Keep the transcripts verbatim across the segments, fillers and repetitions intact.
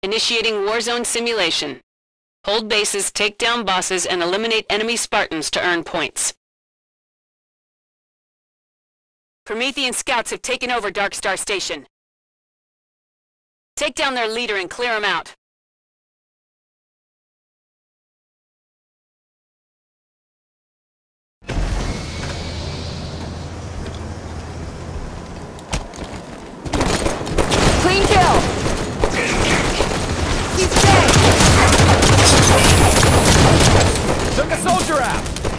Initiating Warzone simulation. Hold bases, take down bosses, and eliminate enemy Spartans to earn points. Promethean scouts have taken over Darkstar Station. Take down their leader and clear him out. Clean kill! He's dead! Took a soldier out!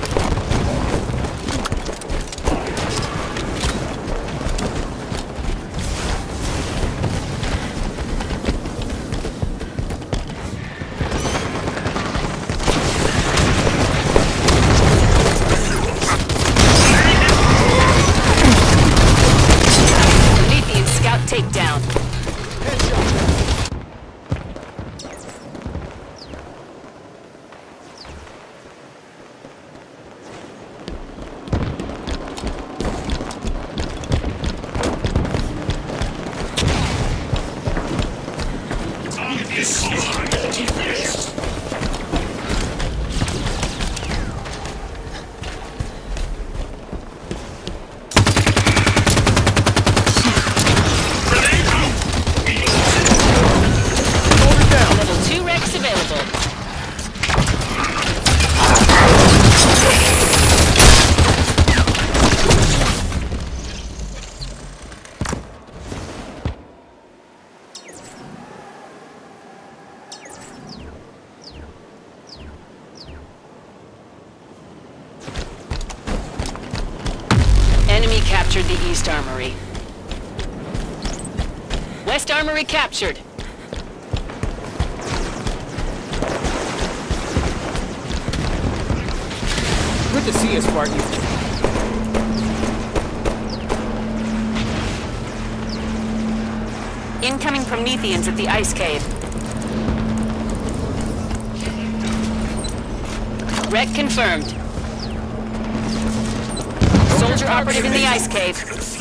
Promethean scout takedown. Level two Rex available. Enemy captured the East Armory. West Armory captured. Good to see you, Spartan. Incoming Prometheans at the ice cave. Wreck confirmed. Soldier operative in the ice cave.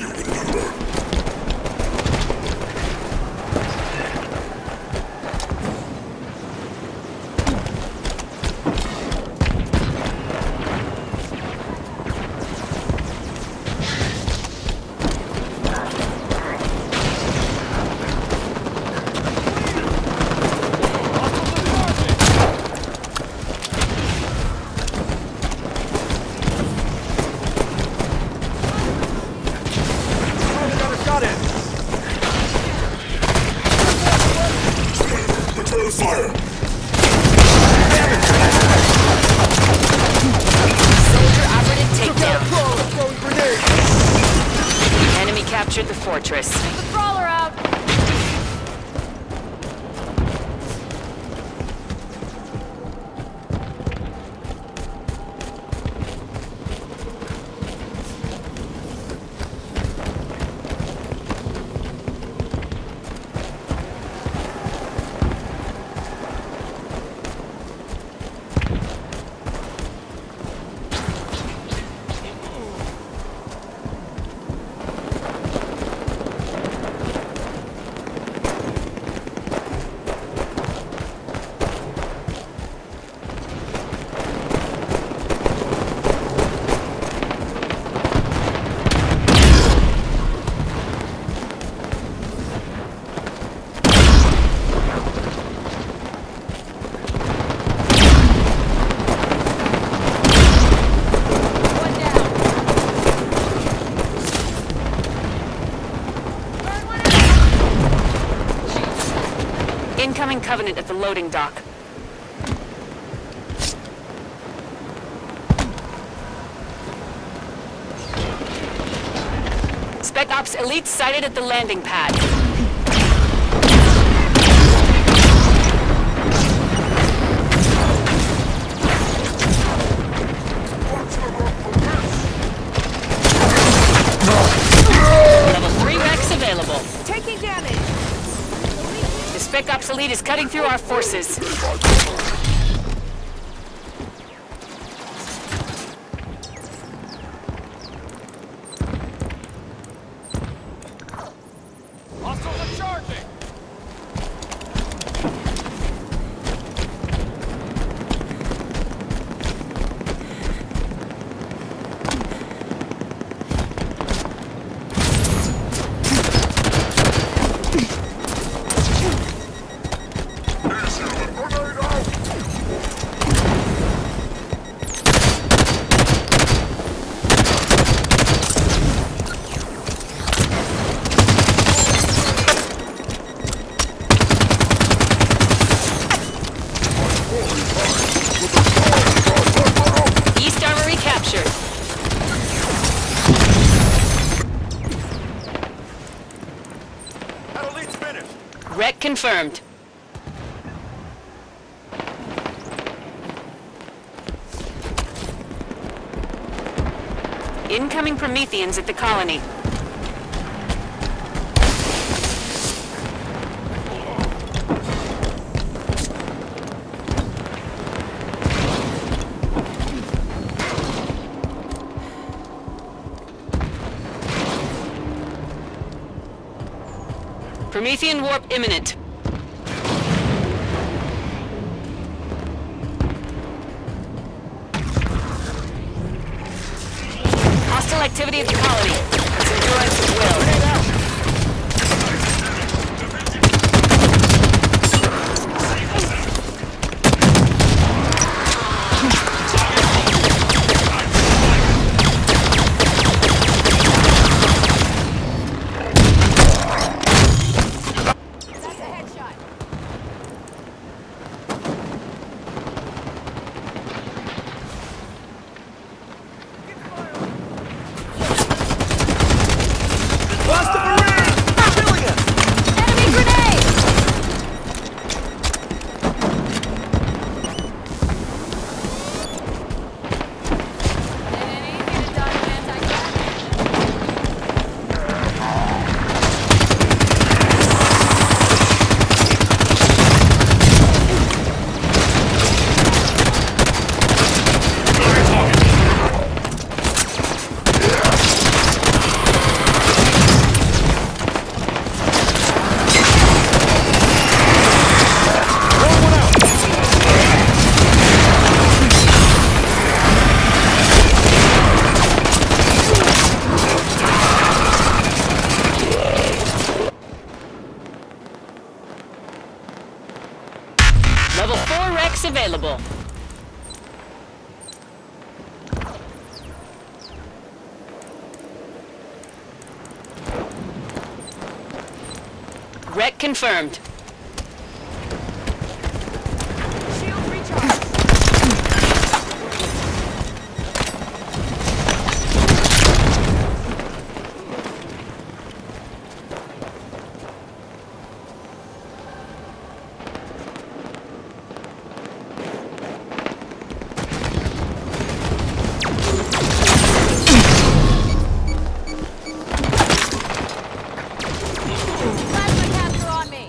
Got it! Return fire! Soldier operative takedown. Throwing grenade! Enemy captured the fortress. The crawler out! Incoming Covenant at the loading dock. Spec Ops Elite sighted at the landing pad. Level three Rex available. Taking damage! The Spec Ops Elite is cutting through our forces. Hostiles are charging! Wreck confirmed. Incoming Prometheans at the colony. Promethean warp imminent. Hostile activity at the colony. Let's endurance at will. Level four Rex available. Wreck confirmed. Shield recharge. Plasma caster on me.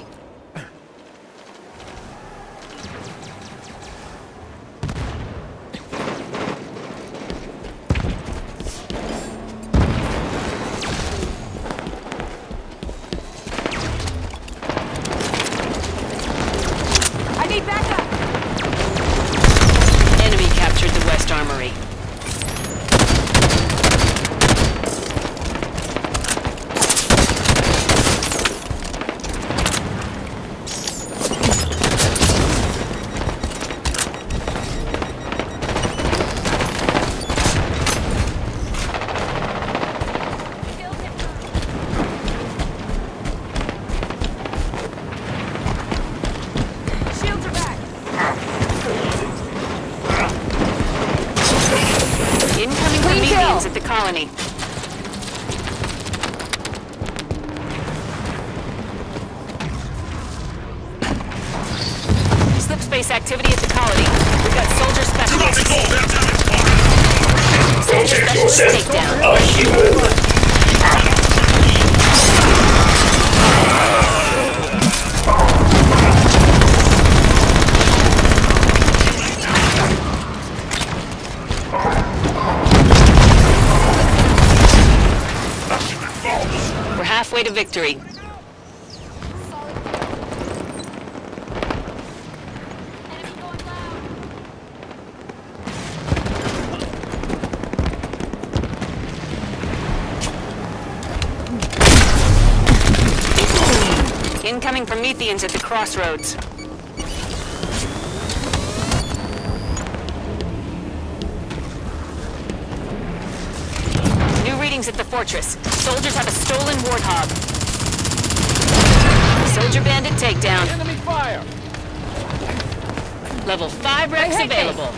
I need backup. Enemy captured the West Armory. Shields are back. Incoming Clean Prometheans kill. at the colony. Slip space activity at the colony. We've got soldier specialists. Soldier specialist takedown. We're halfway to victory. Enemy going loud. Incoming Prometheans at the crossroads. New readings at the fortress. Soldiers have a stolen warthog. Soldier bandit takedown. Enemy fire! Level five Rex hit me. available.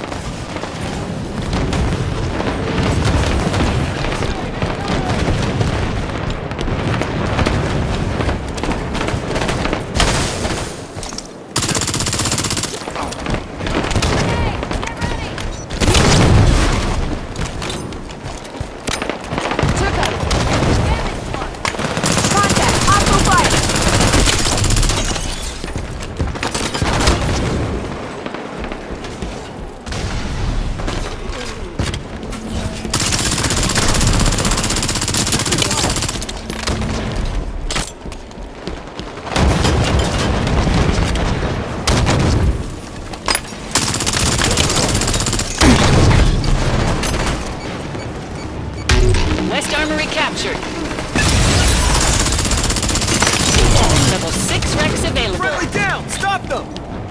West Armory captured. Level six Rex available. Friendly down! Stop them!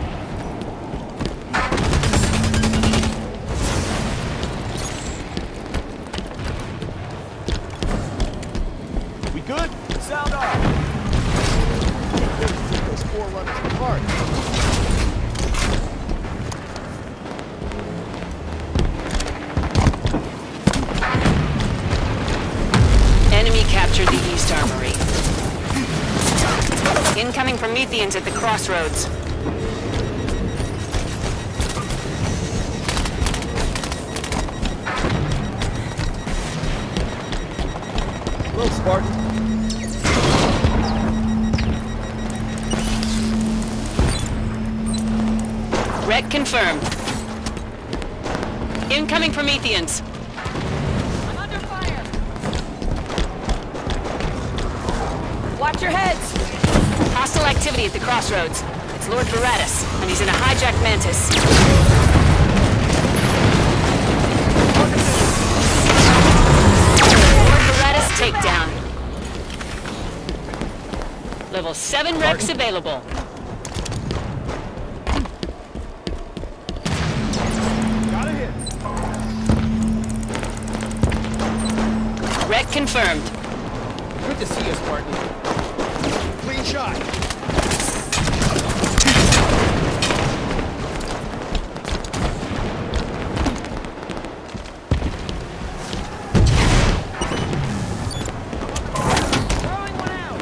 We good? Sound off. Those four runners apart. Enemy captured the East Armory. Incoming Prometheans at the crossroads. Hello, Spartan. Wreck confirmed. Incoming Prometheans. I'm under fire. Watch your heads. Hostile activity at the crossroads. It's Lord Veratus, and he's in a hijacked Mantis. Lord Veratus takedown. Level seven Rex available. Got a hit. Wreck confirmed. Good to see you, Spartan. Clean shot. Throwing one out.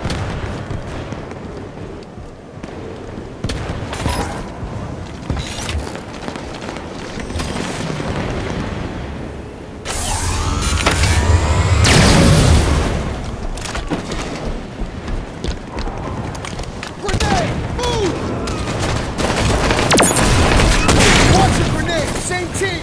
Grenade! Move! Launch a grenade! Same team!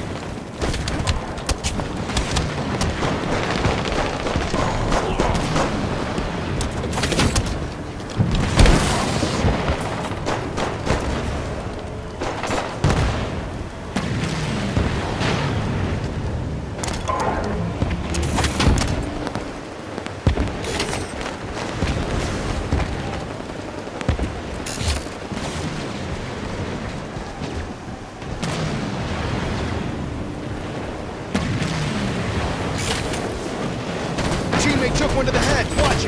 Teammate took one to the head. Watch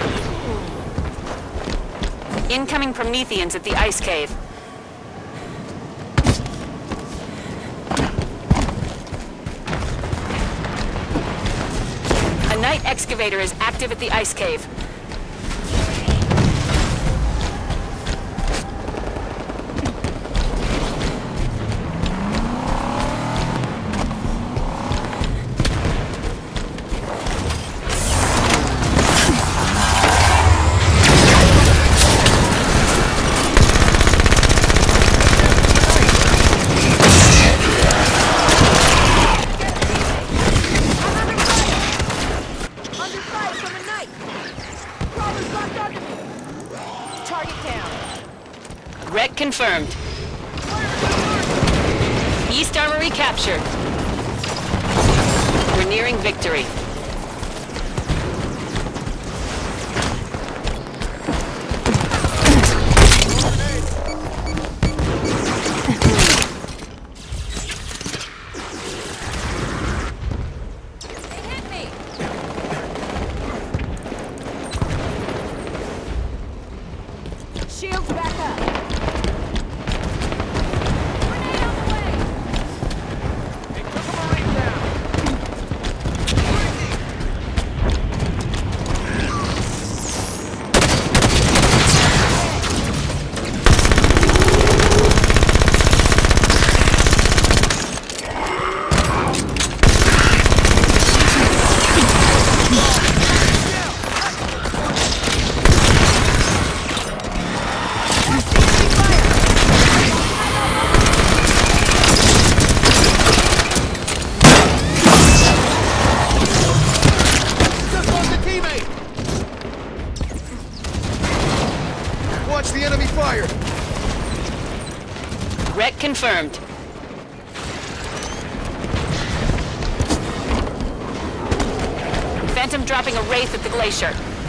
it. Incoming Prometheans at the ice cave. A night excavator is active at the ice cave. Under fire from a knight. Crawlers locked onto me. Target down. Wreck confirmed. East Armory captured. We're nearing victory. They hit me. Shields back up. Grenade on the way. They took a Marine down. Just lost a teammate! Watch the enemy fire! Wreck confirmed. Phantom dropping a Wraith at the glacier.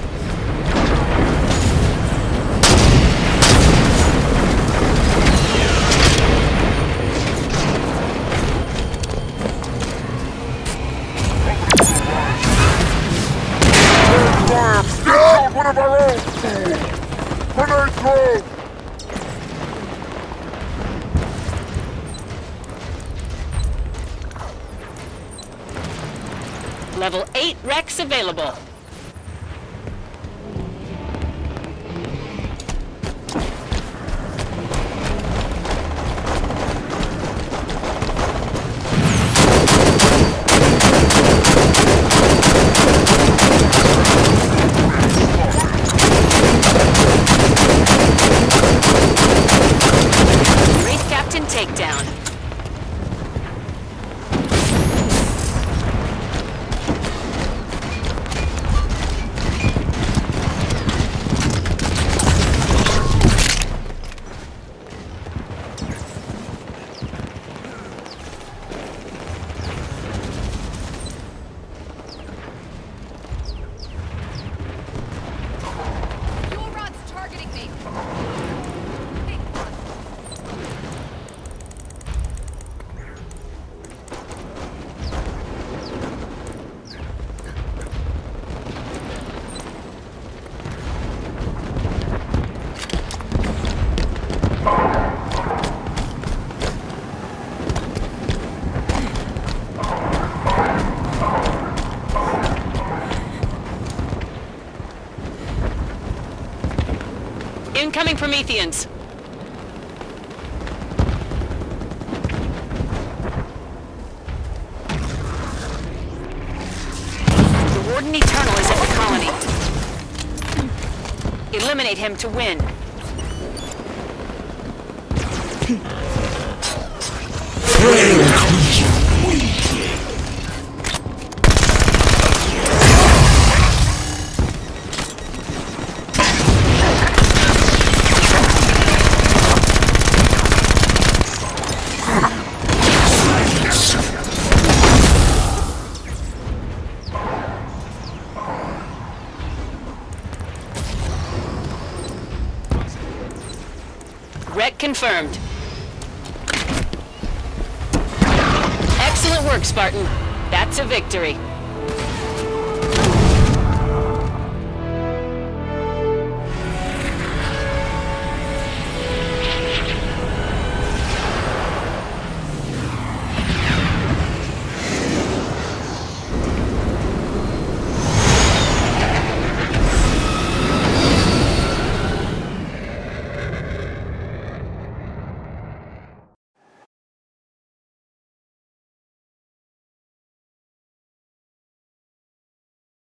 One of our own! Grenade throw! Level eight Rex available. Wraith Captain takedown. Fuel rod's targeting me. Incoming Prometheans. The Warden Eternal is at the colony. Eliminate him to win. Wreck confirmed. Excellent work, Spartan. That's a victory.